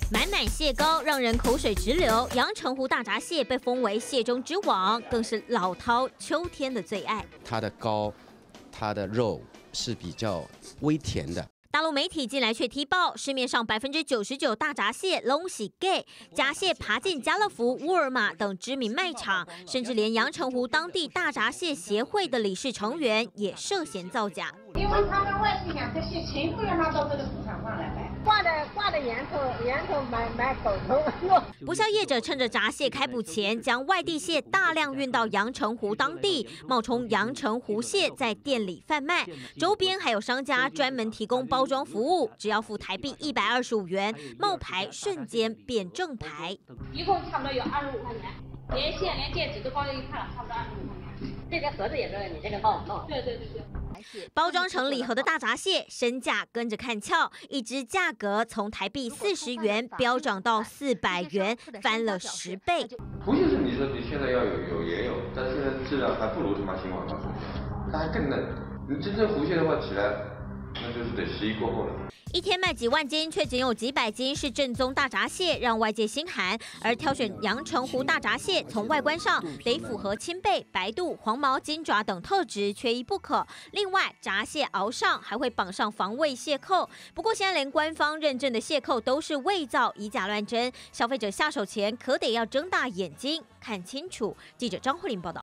满满蟹膏让人口水直流，阳澄湖大闸蟹被封为蟹中之王，更是老饕秋天的最爱。 它的膏，它的肉是比较微甜的。 大陆媒体近来却踢爆，市面上99%大闸蟹拢是假，假蟹爬进家乐福、沃尔玛等知名卖场，甚至连阳澄湖当地大闸蟹协会的理事成员也涉嫌造假。 因为他们外地养的蟹全部要拿到这个市场上来卖，挂的源头买狗头。 不肖业者趁着闸蟹开捕前，将外地蟹大量运到阳澄湖当地，冒充阳澄湖蟹在店里贩卖，周边还有商家专门提供包装服务，只要付台币125元，冒牌瞬间变正牌。 一共差不多有25块钱，连线连戒指都包在一块了，差不多25块钱。 这个盒子也是你这个包弄。 对。 包装成礼盒的大闸蟹身价跟着看俏，一只价格从台币40元飙涨到400元，翻了10倍。 湖蟹是你说你现在要有也有，但是现在质量还不如他妈新华大湖蟹，它还更嫩。你真正湖蟹的话起来，那就是得11过后了。 一天卖几万斤，却仅有几百斤是正宗大闸蟹，让外界心寒。而挑选阳澄湖大闸蟹，从外观上得符合青背、白肚、黄毛、金爪等特质，缺一不可。另外，闸蟹螯上还会绑上防伪蟹扣。不过，现在连官方认证的蟹扣都是伪造，以假乱真，消费者下手前可得要睁大眼睛看清楚。记者张慧玲报道。